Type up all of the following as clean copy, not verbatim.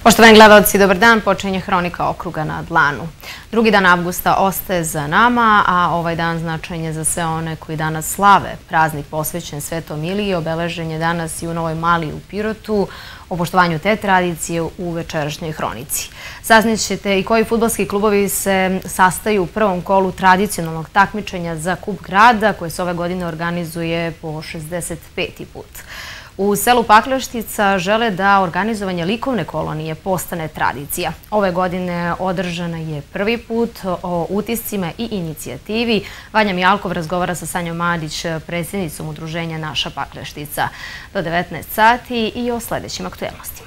Poštovani gledalci, dobar dan. Počinje Hronika okruga na dlanu. 2. dan avgusta ostaje za nama, a ovaj dan značajan je za sve one koji danas slave. Praznik posvećen Svetom Iliji obeležen je danas i u Novoj Mali u Pirotu. O poštovanju te tradicije u večerašnjoj Hronici. Saznaćete i koji fudbalski klubovi se sastaju u prvom kolu tradicionalnog takmičenja za Kup grada, koje se ove godine organizuje po 65. put. U selu Pakleštica žele da organizovanje likovne kolonije postane tradicija. Ove godine održana je prvi put. O utiscima i inicijativi Vanja Mijalkov razgovara sa Sanjom Madić, predsjednicom udruženja Naša Pakleštica. Do 19 sati i o sljedećim aktuelnostima.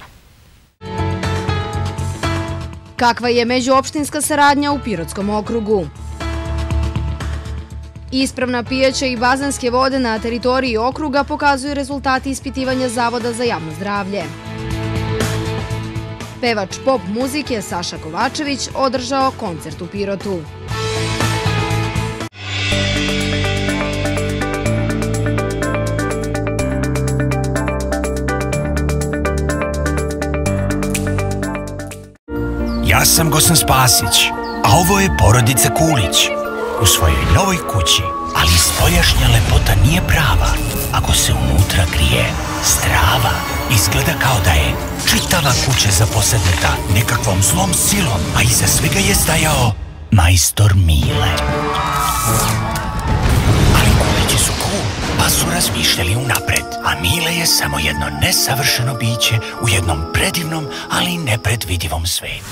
Kakva je međuopštinska saradnja u Pirotskom okrugu? Ispravna pijaća i bazenske vode na teritoriji okruga pokazuju rezultati ispitivanja Zavoda za javno zdravlje. Pevač pop muzike Saša Kovačević održao koncert u Pirotu. Ja sam Gosan Spasić, a ovo je porodica Kulić. U svojoj novoj kući, ali spoljašnja lepota nije prava ako se unutra krije strava. Izgleda kao da je čitava kuća zaposednuta nekakvom zlom silom, a iza svega je stajao majstor Mile. Ali Kulići su cool, pa su razmišljali unapred, a Mile je samo jedno nesavršeno biće u jednom predivnom, ali nepredvidivom svetu.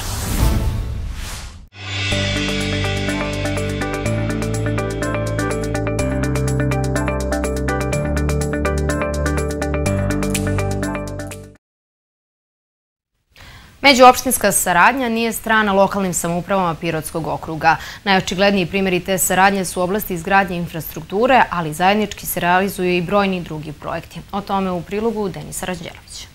Međuopštinska saradnja nije strana lokalnim samoupravama Pirotskog okruga. Najočigledniji primjeri te saradnje su u oblasti izgradnje infrastrukture, ali zajednički se realizuju i brojni drugi projekti. O tome u prilogu Denisa Rađelovića.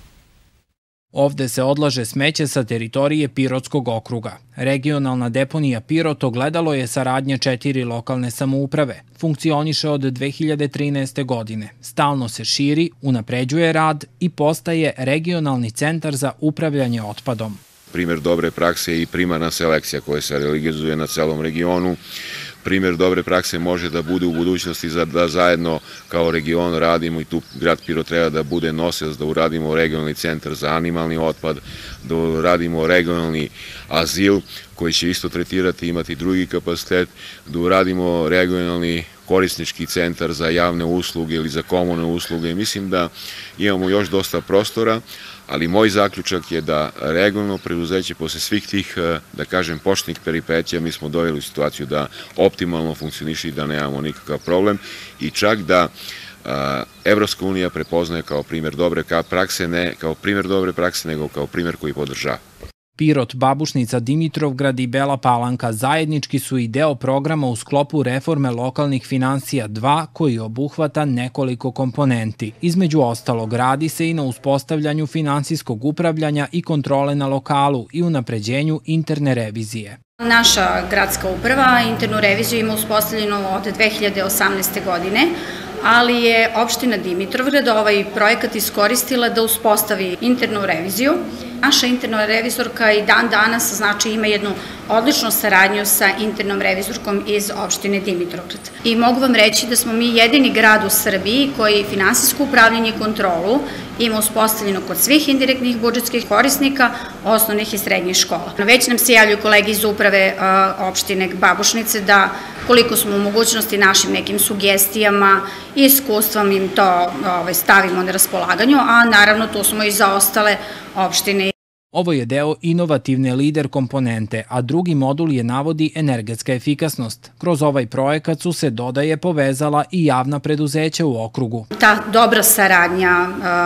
Ovde se odlaže smeće sa teritorije Pirotskog okruga. Regionalna deponija Pirot ogledalo je saradnje 4 lokalne samouprave. Funkcioniše od 2013. godine. Stalno se širi, unapređuje rad i postaje regionalni centar za upravljanje otpadom. Primjer dobre prakse je i primarna selekcija koja se realizuje na celom regionu. Primjer dobre prakse može da bude u budućnosti da zajedno kao region radimo i tu grad Pirot treba da bude nosilac, da uradimo regionalni centar za animalni otpad, da uradimo regionalni azil koji će isto tretirati, imati drugi kapacitet, da uradimo regionalni korisnički centar za javne usluge ili za komunalne usluge. Mislim da imamo još dosta prostora, ali moj zaključak je da regionalno preduzeće posle svih tih, da kažem, početnih peripetija mi smo doveli u situaciju da optimalno funkcioniše i da nemamo nikakav problem i čak da Evropska unija prepoznaje kao primjer dobre prakse, ne kao primjer dobre prakse, nego kao primjer koji podržava. Pirot, Babušnica, Dimitrovgrad i Bela Palanka zajednički su i deo programa u sklopu reforme lokalnih finansija 2 koji obuhvata nekoliko komponenti. Između ostalog, radi se i na uspostavljanju finansijskog upravljanja i kontrole na lokalu i unapređenju interne revizije. Naša gradska uprava internu reviziju ima uspostavljenu od 2018. godine, ali je opština Dimitrovgrad ovaj projekat iskoristila da uspostavi internu reviziju. Naša interna revizorka i dan danas znači ima jednu odličnu saradnju sa internom revizorkom iz opštine Dimitrovgrad. I mogu vam reći da smo mi jedini grad u Srbiji koji finansijsko upravljanje i kontrolu ima uspostavljeno kod svih indirektnih budžetskih korisnika, osnovnih i srednjih škola. Već nam se javljaju kolege iz uprave opštine Babušnice da koliko smo u mogućnosti našim nekim sugestijama i iskustvom im to stavimo na raspolaganju, a naravno tu smo i za ostale opštine. Ovo je deo inovativne lider komponente, a drugi modul je navodi energetska efikasnost. Kroz ovaj projekat su se, dodaje, povezala i javna preduzeća u okrugu. Ta dobra saradnja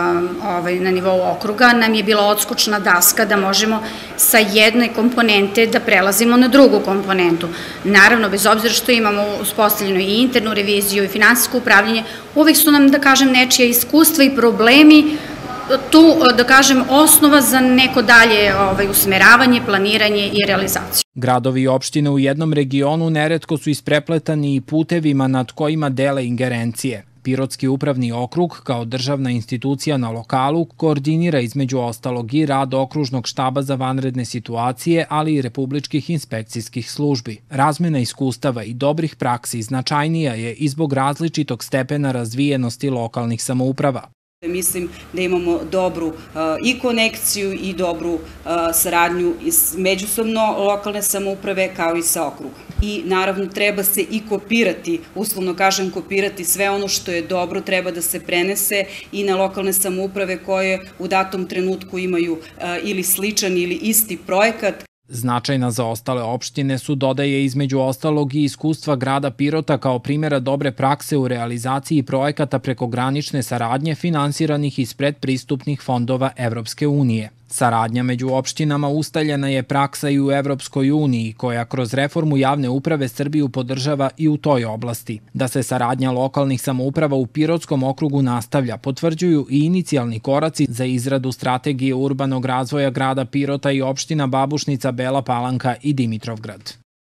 na nivou okruga nam je bila odskočna daska da možemo sa jedne komponente da prelazimo na drugu komponentu. Naravno, bez obzira što imamo uspostavljeno i internu reviziju i finansijsko upravljanje, uvek su nam, da kažem, nečija iskustva i problemi tu, da kažem, osnova za neko dalje usmeravanje, planiranje i realizaciju. Gradovi i opštine u jednom regionu neretko su isprepletani i putevima nad kojima dele ingerencije. Pirotski upravni okrug, kao državna institucija na lokalu, koordinira između ostalog i rad okružnog štaba za vanredne situacije, ali i republičkih inspekcijskih službi. Razmena iskustava i dobrih praksi značajnija je i zbog različitog stepena razvijenosti lokalnih samouprava. Mislim da imamo dobru i konekciju i dobru saradnju međusobno lokalne samouprave kao i sa okrugom. I naravno treba se i kopirati, uslovno kažem kopirati sve ono što je dobro, treba da se prenese i na lokalne samouprave koje u datom trenutku imaju ili sličan ili isti projekat. Značajna za ostale opštine su, dodaje između ostalog, i iskustva grada Pirota kao primjera dobre prakse u realizaciji projekata prekogranične saradnje finansiranih iz predpristupnih fondova Evropske unije. Saradnja među opštinama ustaljena je praksa i u Evropskoj uniji, koja kroz reformu javne uprave Srbiju podržava i u toj oblasti. Da se saradnja lokalnih samouprava u Pirotskom okrugu nastavlja, potvrđuju i inicijalni koraci za izradu strategije urbanog razvoja grada Pirota i opština Babušnica, Bela Palanka i Dimitrovgrad.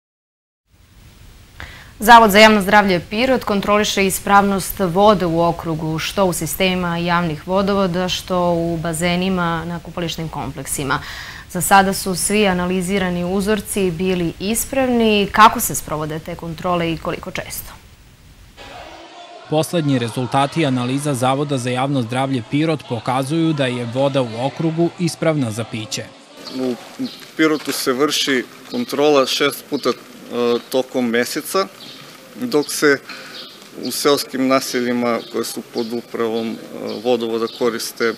Zavod za javno zdravlje Pirot kontroliše ispravnost vode u okrugu, što u sistemima javnih vodovoda, što u bazenima na kupališnim kompleksima. Za sada su svi analizirani uzorci bili ispravni. Kako se sprovode te kontrole i koliko često? Poslednji rezultati analiza Zavoda za javno zdravlje Pirot pokazuju da je voda u okrugu ispravna za piće. U Pirotu se vrši kontrola 6 puta tokom meseca, dok se u seoskim naseljima koje su pod upravom vodovoda koriste,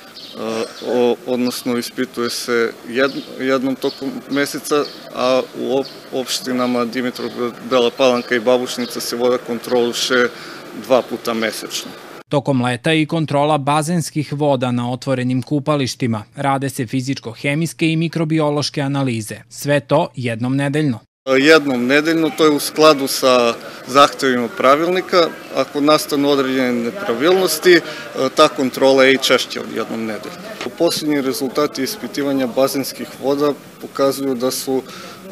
odnosno ispituje se jednom tokom meseca, a u opštinama Dimitrovgrad, Bela Palanka i Babušnica se voda kontroliše 2 puta mesečno. Tokom leta i kontrola bazenskih voda na otvorenim kupalištima. Rade se fizičko-hemijske i mikrobiološke analize. Sve to jednom nedeljno. Jednom nedeljno, to je u skladu sa zahtevima pravilnika. Ako nastanu određene nepravilnosti, ta kontrola je i češća od jednom nedeljno. Posljednji rezultati ispitivanja bazenskih voda pokazuju da su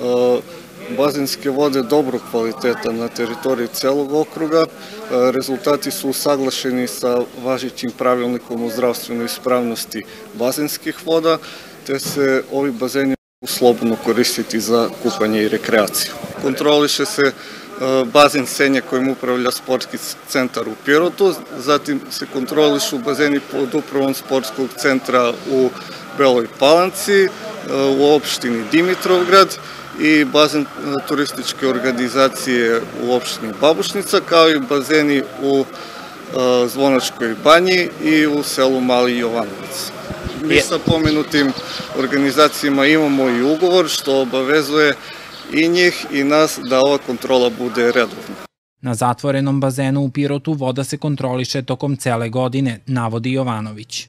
bazenske vode dobrog kvaliteta na teritoriji celog okruga. Rezultati su usaglašeni sa važećim pravilnikom o zdravstvenoj ispravnosti bazenskih voda, te se ovi bazeni slobodno koristiti za kupanje i rekreaciju. Kontroliše se bazen Senje kojim upravlja sportski centar u Pirotu, zatim se kontrolišu bazeni pod upravom sportskog centra u Beloj Palanci, u opštini Dimitrovgrad i bazen turističke organizacije u opštini Babušnica, kao i bazeni u Zvonačkoj banji i u selu Mali Jovanovac. Mi sa pomenutim organizacijama imamo i ugovor što obavezuje i njih i nas da ova kontrola bude redovna. Na zatvorenom bazenu u Pirotu voda se kontroliše tokom cele godine, navodi Jovanović.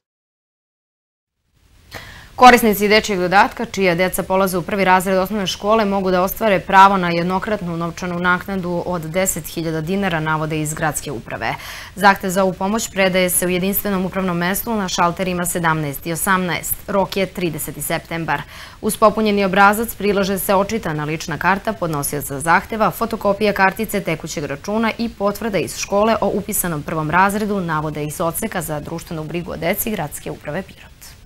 Korisnici dečijeg dodatka, čija deca polaze u prvi razred osnovne škole, mogu da ostvare pravo na jednokratnu novčanu naknadu od 10.000 dinara, navode iz gradske uprave. Zahtev za ovu pomoć predaje se u jedinstvenom upravnom mestu na šalterima 17 i 18. Rok je 30. septembar. Uz popunjeni obrazac prilaže se očitana lična karta podnosioca zahteva, fotokopija kartice tekućeg računa i potvrda iz škole o upisanom prvom razredu, navode iz odseka za društvenu brigu o deci gradske uprave Pirot.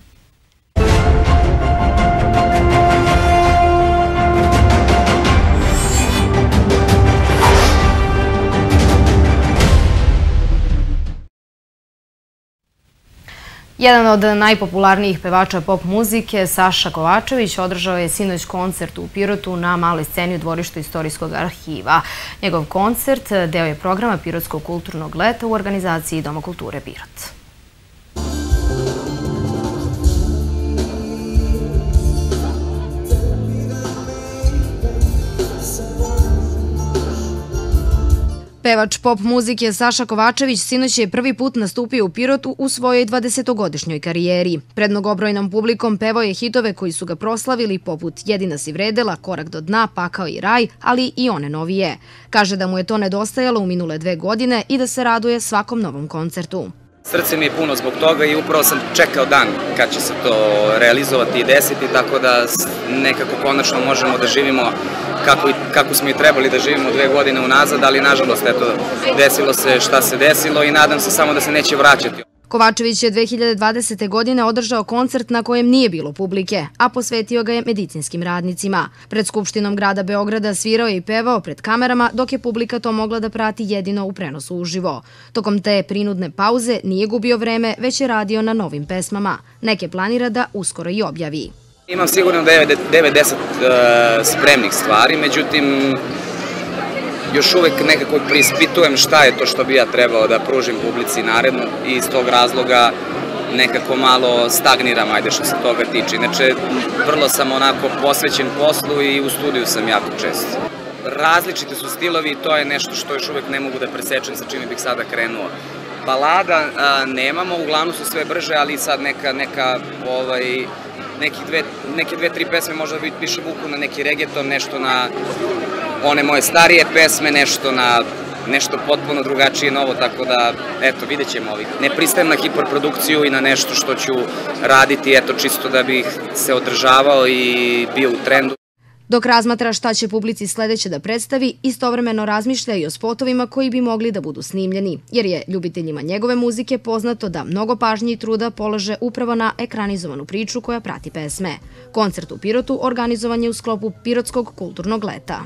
Jedan od najpopularnijih pevača pop muzike, Saša Kovačević, održao je sinoć koncert u Pirotu na maloj sceni u dvorištu Istorijskog arhiva. Njegov koncert deo je programa Pirotskog kulturnog leta u organizaciji Doma kulture Pirot. Pevač pop muzike Saša Kovačević sinoć je prvi put nastupio u Pirotu u svojoj 20-godišnjoj karijeri. Pred mnogobrojnom publikom pevao je hitove koji su ga proslavili poput Jedina si vredela, Korak do dna, Pakao i raj, ali i one novije. Kaže da mu je to nedostajalo u minule 2 godine i da se raduje svakom novom koncertu. Srce mi je puno zbog toga i upravo sam čekao dan kad će se to realizovati i desiti, tako da nekako konačno možemo da živimo kako smo i trebali da živimo 2 godine unazad, ali nažalost, eto, desilo se šta se desilo i nadam se samo da se neće vraćati. Kovačević je 2020. godine održao koncert na kojem nije bilo publike, a posvetio ga je medicinskim radnicima. Pred Skupštinom grada Beograda svirao je i pevao pred kamerama, dok je publika to mogla da prati jedino u prenosu uživo. Tokom te prinudne pauze nije gubio vreme, već je radio na novim pesmama. Neke planira da uskoro i objavi. Imam sigurno 9-10 spremnih stvari, međutim, još uvek nekako prispitujem šta je to što bi ja trebao da pružim publici naredno i iz tog razloga nekako malo stagniram, ajde što se toga tiče. Inače, vrlo sam onako posvećen poslu i u studiju sam jako često. Različiti su stilovi i to je nešto što još uvek ne mogu da presečem sa čime bih sada krenuo. Balada nemamo, uglavnom su sve brže, ali sad neke 2-3 pesme možda više vuku na neki reggaeton, nešto na one moje starije pesme, nešto potpuno drugačije, novo, tako da, eto, vidjet ćemo ovih. Ne pristajem na hiperprodukciju i na nešto što ću raditi, eto, čisto da bih se održavao i bio u trendu. Dok razmatra šta će publici sledeće da predstavi, istovremeno razmišlja i o spotovima koji bi mogli da budu snimljeni, jer je ljubiteljima njegove muzike poznato da mnogo pažnje i truda polože upravo na ekranizovanu priču koja prati pesme. Koncert u Pirotu organizovan je u sklopu Pirotskog kulturnog leta.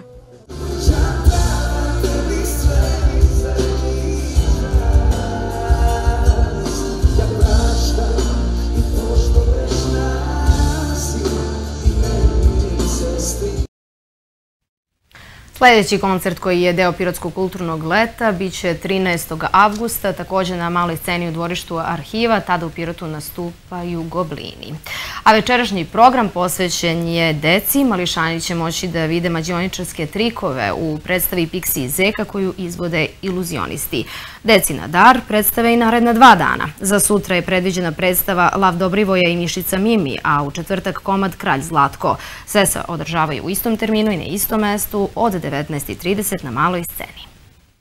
Sljedeći koncert koji je deo Pirotskog kulturnog leta biće 13. avgusta, također na maloj sceni u dvorištu Arhiva, tada u Pirotu nastupaju Goblini. A večerašnji program posvećen je deci. Mališani će moći da vide mađioničarske trikove u predstavi Piksi i Zeka koju izvode iluzionisti. Deci na dar predstave i naredna 2 dana. Za sutra je predviđena predstava Lav Dobrivoja i Mišica Mimi, a u četvrtak komad Kralj Zlatko. Sve se održavaju u istom terminu i na istom mestu od 19:30 na maloj sceni.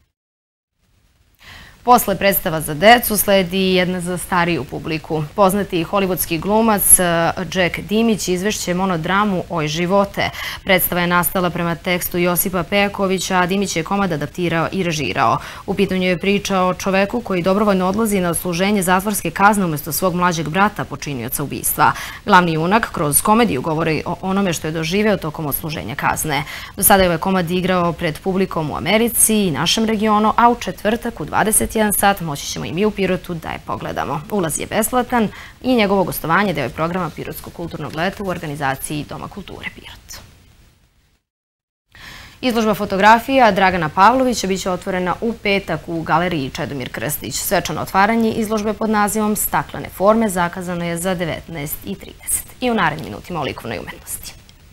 Posle predstava za decu sledi jedna za stariju publiku. Poznati hollywoodski glumac Jack Dimić izvešće monodramu Oj živote. Predstava je nastala prema tekstu Josipa Pejakovića, a Dimić je komad adaptirao i režirao. U pitanju je priča o čoveku koji dobrovoljno odlazi na odsluženje zatvorske kazne umjesto svog mlađeg brata počinioca ubistva. Glavni junak kroz komediju govori o onome što je doživeo tokom odsluženja kazne. Do sada je ovaj komad igrao pred publikom u Americi i našem regionu, a u četvrtak u 21 sat moći ćemo i mi u Pirotu da je pogledamo. Ulaz je besplatan i njegovo gostovanje deo je programa Pirotskog kulturnog leta u organizaciji Doma kulture Pirot. Izložba fotografija Dragana Pavlovića biće otvorena u petak u galeriji Čedomir Krstić. Svečano otvaranje izložbe pod nazivom Staklene forme zakazano je za 19:30. I u narednim minutima o likovnoj umetnosti.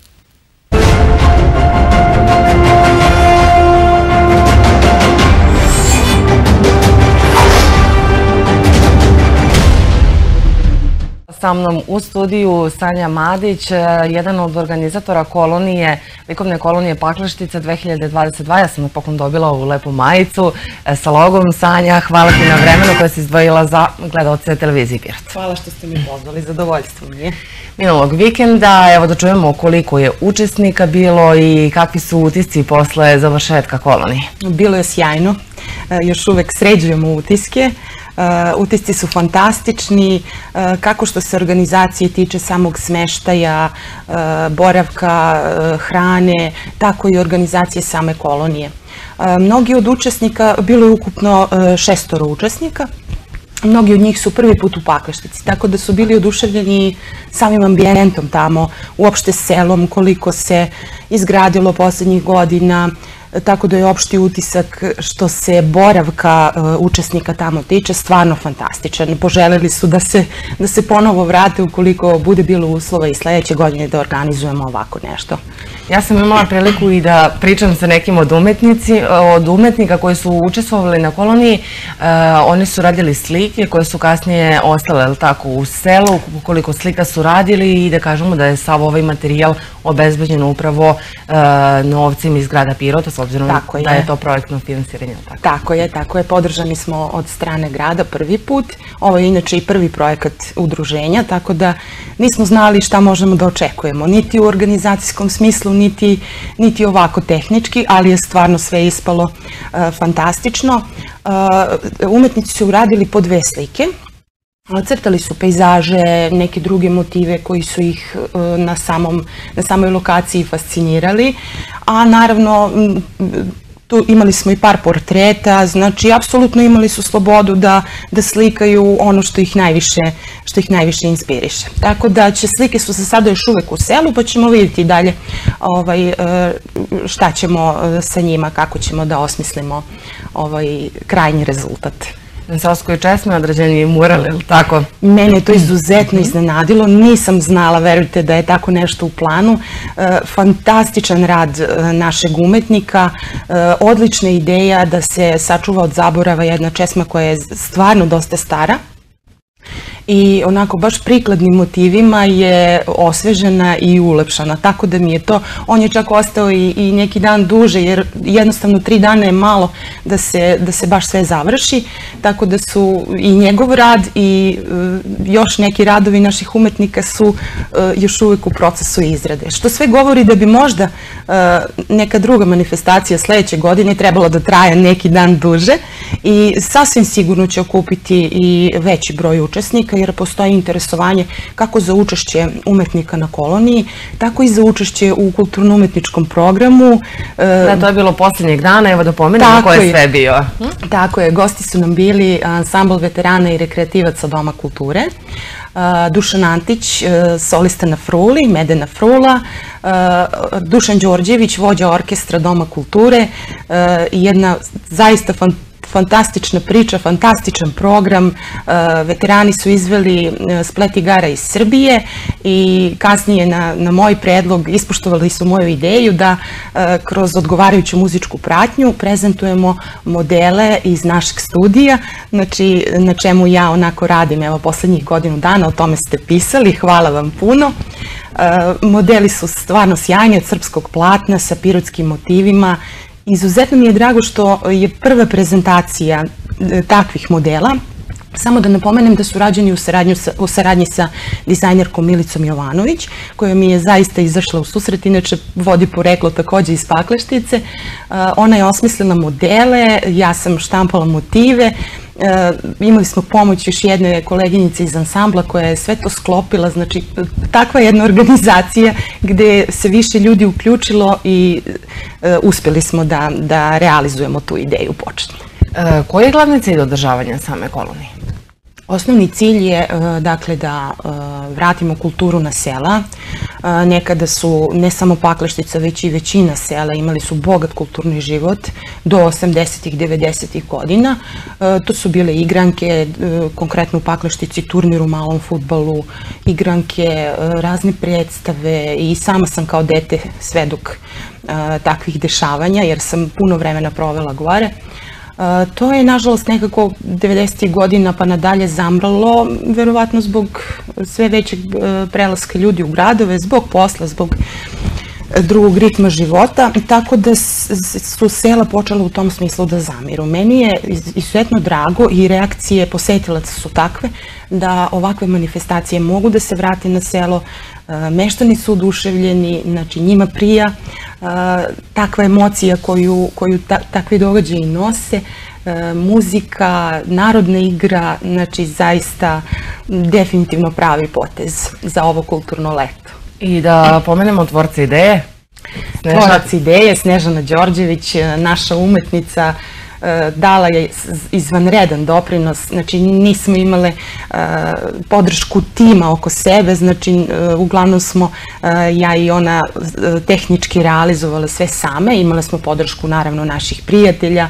Sa mnom u studiju Sanja Madić, jedan od organizatora kolonije, likovne kolonije Pakleštica 2022. Ja sam napokon dobila ovu lepu majicu sa logom. Sanja, hvala ti na vremenu koje si izdvojila za gledaoce televizije Pirot. Hvala što ste mi pozvali, zadovoljstvo mi je. Minulog vikenda, evo da čujemo koliko je učesnika bilo i kakvi su utisci posle završetka kolonije. Bilo je sjajno, još uvek sređujemo utiske. Utisci su fantastični, kako što se organizacije tiče samog smeštaja, boravka, hrane, tako i organizacije same kolonije. Mnogi od učesnika, bilo je ukupno 6 učesnika, mnogi od njih su prvi put u Pakleštici, tako da su bili oduševljeni samim ambijentom tamo, uopšte selom, koliko se izgradilo poslednjih godina, tako da je opšti utisak što se boravka učesnika tamo tiče stvarno fantastičan. Poželeli su da se ponovo vrate ukoliko bude bilo uslova i sledeće godine da organizujemo ovako nešto. Ja sam imala priliku i da pričam sa nekim od umetnika koji su učestvovali na koloniji. Oni su radili slike koje su kasnije ostale tako u selu, koliko slika su radili i da kažemo da je sav ovaj materijal obezbeđen upravo novcima iz grada Pirota, s obzirom da je to projektno finansiranje. Tako je. Podržani smo od strane grada prvi put. Ovo je inače i prvi projekat udruženja, tako da nismo znali šta možemo da očekujemo. Niti u organizacijskom smislu, niti ovako tehnički, ali je stvarno sve ispalo fantastično. Umetnici su uradili po 2 slike. Crtali su pejzaže, neke druge motive koji su ih na samoj lokaciji fascinirali, a naravno tu imali smo i par portreta, znači apsolutno imali su slobodu da slikaju ono što ih najviše inspiriše. Tako da slike su se sada još uvek u selu, pa ćemo vidjeti dalje šta ćemo sa njima, kako ćemo da osmislimo krajnji rezultat. Na Selskoj česmi određeni je mural, ili tako? Mene je to izuzetno iznenadilo, nisam znala, verujte, da je tako nešto u planu. Fantastičan rad našeg umetnika, odlična ideja da se sačuva od zaborava jedna česma koja je stvarno dosta stara. I onako baš prikladnim motivima je osvežena i ulepšana, tako da mi je to, on je čak ostao i neki dan duže, jer jednostavno 3 dana je malo da se baš sve završi, tako da su i njegov rad i još neki radovi naših umetnika su još uvijek u procesu izrade, što sve govori da bi možda neka druga manifestacija sledeće godine trebalo da traje neki dan duže i sasvim sigurno će okupiti i veći broj učesnika, jer postoji interesovanje kako za učešće umetnika na koloniji, tako i za učešće u kulturno-umetničkom programu. Da, to je bilo posljednjeg dana, evo da pomenemo ko je sve bio. Tako je, gosti su nam bili ansambl veterana i rekreativaca Doma kulture, Dušan Antić, solista na fruli, Medena frula, Dušan Đorđević, vođa orkestra Doma kulture i jedna zaista fantastična priča, fantastičan program. Veterani su izveli splet igara iz Srbije i kasnije na moj predlog ispoštovali su moju ideju da kroz odgovarajuću muzičku pratnju prezentujemo modele iz našeg studija, znači na čemu ja onako radim, evo, poslednjih godinu dana, o tome ste pisali, hvala vam puno. Modeli su stvarno sjajni, od srpskog platna sa pirotskim motivima. Izuzetno mi je drago što je prva prezentacija takvih modela. Samo da napomenem da su rađeni u saradnji sa dizajnerkom Milicom Jovanović, koja mi je zaista izašla u susret, inače vodi poreklo takođe iz Pakleštice. Ona je osmislila modele, ja sam štampala motive, imali smo pomoć još jedne koleginice iz ansambla koja je sve to sklopila, znači takva jedna organizacija gde se više ljudi uključilo i uspeli smo da realizujemo tu ideju početno. Koji je glavni cilj održavanja same kolonije? Osnovni cilj je dakle da vratimo kulturu na sela. Nekada su ne samo Pakleštica, već i većina sela imali su bogat kulturni život do 80-ih, 90-ih godina. To su bile igranke, konkretno u Pakleštici turnir u malom fudbalu, igranke, razne predstave i sama sam kao dete svedok takvih dešavanja jer sam puno vremena provela gore. To je, nažalost, nekako 90. godina pa nadalje zamrlo, verovatno zbog sve većeg prelaska ljudi u gradove, zbog posla, zbog drugog ritma života, tako da su sela počela u tom smislu da zamiru. Meni je izuzetno drago i reakcije posetilaca su takve da ovakve manifestacije mogu da se vrate na selo, meštani su oduševljeni, znači njima prija takva emocija koju takvi događaji nose, muzika, narodna igra, znači zaista definitivno pravi potez za ovo kulturno leto. I da pomenemo tvorca ideje? Tvorac ideje, Snežana Đorđević, naša umetnica, dala je izvanredan doprinos, znači nismo imale podršku tima oko sebe, znači uglavnom smo ja i ona tehnički realizovale sve same, imale smo podršku naravno naših prijatelja,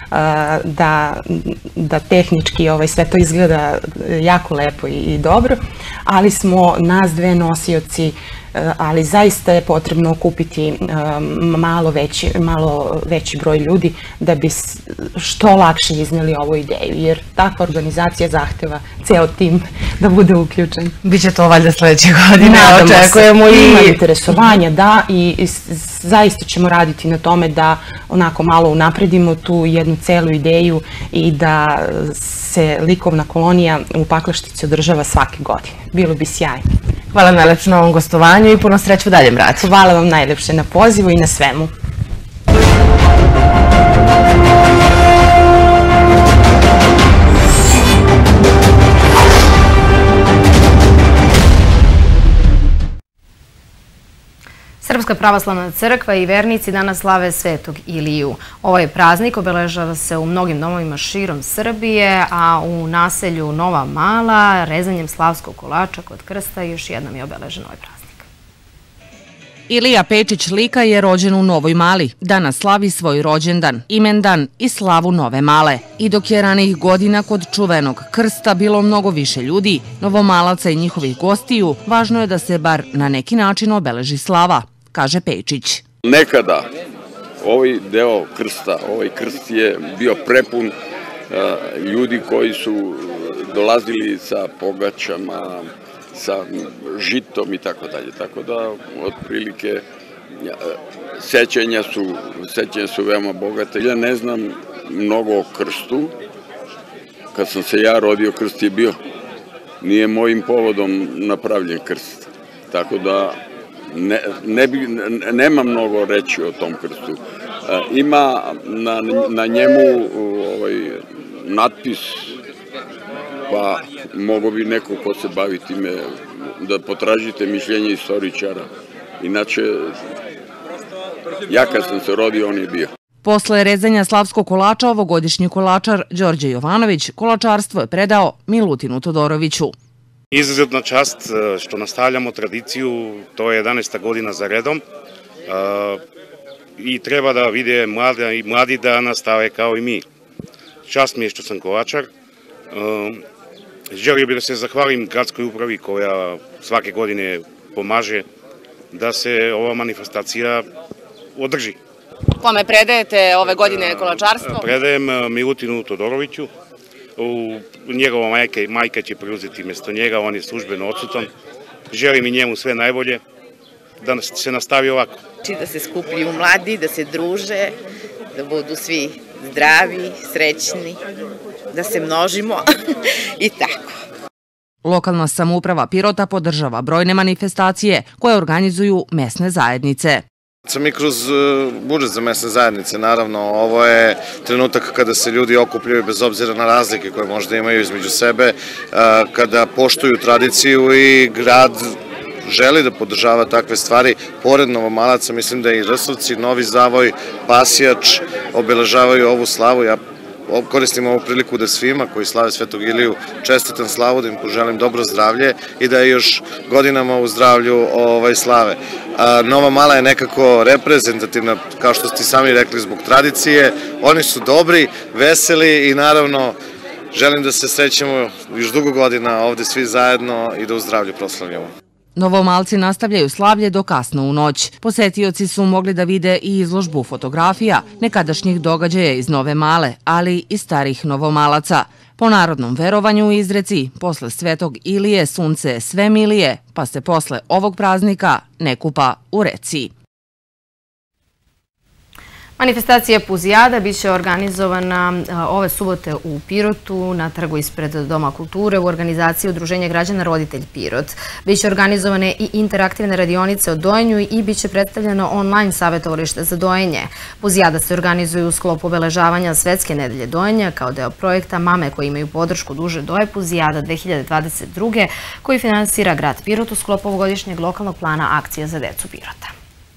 da tehnički sve to izgleda jako lepo i dobro, ali smo nas dve nosioci, ali zaista je potrebno okupiti malo veći broj ljudi da bi što lakše izneli ovu ideju, jer takva organizacija zahteva ceo tim da bude uključen. Biće to valjda sledeće godine, očekujemo i... Ima interesovanja, da, i zaista ćemo raditi na tome da onako malo unapredimo tu jednu celu ideju i da se likovna kolonija u Pakleštici održava svake godine. Bilo bi sjajno. Hvala najlepše na ovom gostovanju i puno sreće u daljem radu. Hvala vam najlepše na pozivu i na svemu. Srpska pravoslavna crkva i vernici danas slave Svetog Iliju. Ovaj praznik obeležava se u mnogim domovima širom Srbije, a u naselju Nova Mala rezanjem slavskog kolača kod krsta još jednom je obeležen ovaj praznik. Ilija Pečić Lika je rođen u Novoj Mali. Danas slavi svoj rođendan, imendan i slavu Nove Male. I dok je ranih godina kod čuvenog krsta bilo mnogo više ljudi, Novomalaca i njihovih gostiju, važno je da se bar na neki način obeleži slava, kaže Pečić. Nekada ovaj deo krsta, ovaj krst je bio prepun ljudi koji su dolazili sa pogačama, sa žitom i tako dalje. Tako da, otprilike, sećanja su veoma bogate. Ja ne znam mnogo o krstu. Kad sam se ja rodio, krst je bio. Nije mojim povodom napravljen krst. Tako da, nema mnogo reći o tom krstu. Ima na njemu natpis, pa mogo bi neko ko se bavi time da potražite mišljenje istoričara. Inače, ja kad sam se rodio, on je bio. Posle rezanja slavskog kolača, ovogodišnji kolačar Đorđe Jovanović kolačarstvo je predao Milutinu Todoroviću. Izuzetna čast što nastavljamo tradiciju, to je 11. godina za redom i treba da vide mladi da nastave kao i mi. Čast mi je što sam kolačar. Želio bih da se zahvalim gradskoj upravi koja svake godine pomaže da se ova manifestacija održi. Kome predajete ove godine kolačarstvo? Predajem Milutinu Todoroviću. Njegova majka će preuzeti mjesto njega, on je službeno odsutan. Želim i njemu sve najbolje, da se nastavi ovako. Da se skupljaju mladi, da se druže, da budu svi zdravi, srećni, da se množimo i tako. Lokalna samouprava Pirota podržava brojne manifestacije koje organizuju mesne zajednice. Mi kroz budžet za mesne zajednice, naravno, ovo je trenutak kada se ljudi okupljaju bez obzira na razlike koje možda imaju između sebe, kada poštuju tradiciju i grad želi da podržava takve stvari. Pored Novomalaca, mislim da i Rsovci, Novi Zavoj, Pasjač obeležavaju ovu slavu. Ja koristim ovu priliku da svima koji slave Svetog Iliju čestitam slavu, da im poželim dobro zdravlje i da još godinama u zdravlju slave. Nova Mala je nekako reprezentativna, kao što ste sami rekli, zbog tradicije. Oni su dobri, veseli i naravno želim da se srećemo još dugo godina ovde svi zajedno i da u zdravlju proslavljamo. Novomalci nastavljaju slavlje do kasno u noć. Posetioci su mogli da vide i izložbu fotografija nekadašnjih događaja iz Nove Male, ali i starih Novomalaca. Po narodnom verovanju i izreci, posle Svetog Ilije sunce je sve milije, pa se posle ovog praznika ne kupa u reci. Manifestacija Puzijada biće organizovana ove subote u Pirotu na trgu ispred Doma kulture u organizaciji Udruženja građana Roditelj Pirot. Biće organizovane i interaktivne radionice o dojenju i biće predstavljeno online savjetovalište za dojenje. Puzijada se organizuje u sklopu obeležavanja Svetske nedelje dojenja kao deo projekta Mame koji imaju podršku duže doje Puzijada 2022. koji finansira grad Pirot u sklopu ovogodišnjeg lokalnog plana akcija za decu Pirota.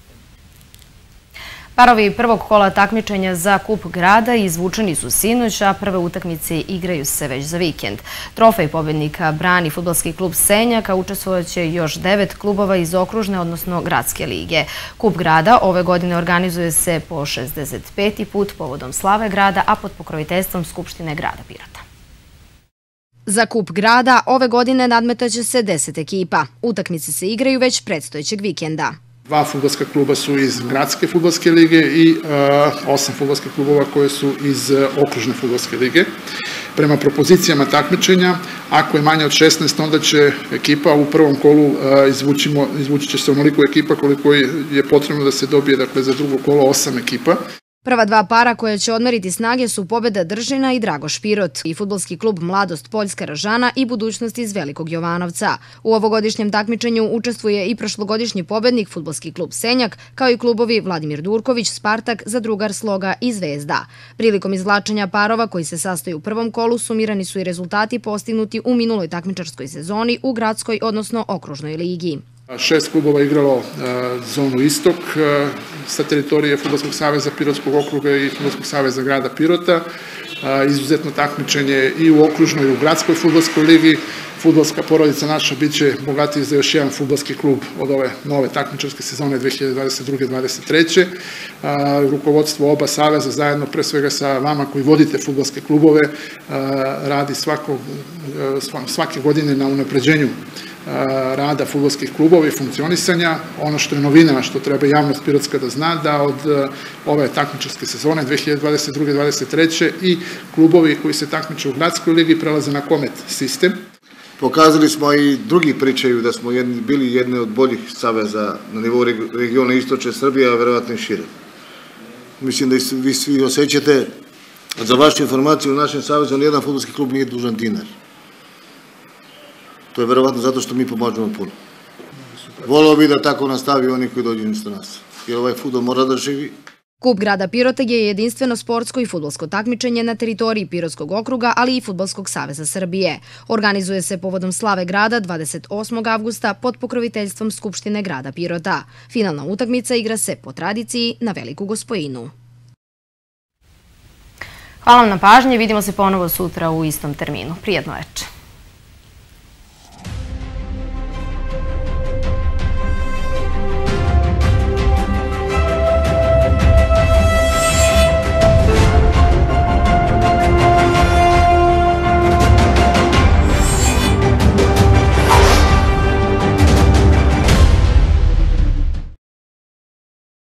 Parovi prvog kola takmičenja za kup grada izvučeni su sinoć, a prve utakmice igraju se već za vikend. Trofej pobednika brani fudbalski klub Senjak, a učestvovaće još 9 klubova iz okružne, odnosno gradske lige. Kup grada ove godine organizuje se po 65. put povodom slave grada, a pod pokroviteljstvom Skupštine grada Pirota. Za kup grada ove godine nadmetaće se 10 ekipa. Utakmice se igraju već predstojećeg vikenda. 2 fudbalska kluba su iz gradske fudbalske lige i 8 fudbalskih klubova koje su iz okružne fudbalske lige. Prema propozicijama takmičenja, ako je manje od 16, onda će ekipa u prvom kolu izvući će se onoliko ekipa koliko je potrebno da se dobije, dakle, za drugo kolo 8 ekipa. Prva dva para koja će odmeriti snage su Pobeda Držina i Dragoš Pirot i fudbalski klub Mladost Poljska Ražana i Budućnost iz Velikog Jovanovca. U ovogodišnjem takmičenju učestvuje i prošlogodišnji pobednik fudbalski klub Senjak, kao i klubovi Vladimir Durković, Spartak, Zadrugar Sloga i Zvezda. Prilikom izvlačenja parova koji se sastoji u prvom kolu sumirani su i rezultati postignuti u minuloj takmičarskoj sezoni u gradskoj, odnosno okružnoj ligi. 6 klubova igralo zonu Istok sa teritorije Fudbalskog saveza Pirotskog okruga i Fudbalskog saveza grada Pirota. Izuzetno takmičenje i u okružnoj i u gradskoj fudbalskoj ligi. Fudbalska porodica naša bit će bogatiji za još jedan fudbalski klub od ove nove takmičarske sezone 2022-2023. Rukovodstvo oba saveza zajedno pre svega sa vama koji vodite fudbalske klubove radi svake godine na unapređenju rada fudbalskih klubova i funkcionisanja. Ono što je novina, što treba javnost pirotska da zna, da od ove takmičarske sezone 2022-2023 i klubovi koji se takmiče u gradskoj ligi prelaze na komet sistem. Pokazali smo i drugi pričaju da smo bili jedni od boljih saveza na nivou regiona Istočne Srbije, a verovatno i šire. Mislim da vi svi osjećate, za vašu informaciju, u našem savezu nijedan fudbalski klub nije dužan dinar. To je verovatno zato što mi pomažemo puno. Voleo bi da tako nastavi oni koji dođu isto nas, jer ovaj fudbal mora da živi. Kup grada Pirota je jedinstveno sportsko i fudbalsko takmičenje na teritoriji Pirotskog okruga, ali i Fudbalskog saveza Srbije. Organizuje se povodom slave grada 28. avgusta pod pokroviteljstvom Skupštine grada Pirota. Finalna utakmica igra se po tradiciji na Veliku Gospojinu. Hvala vam na pažnji, vidimo se ponovo sutra u istom terminu. Prijetno večer.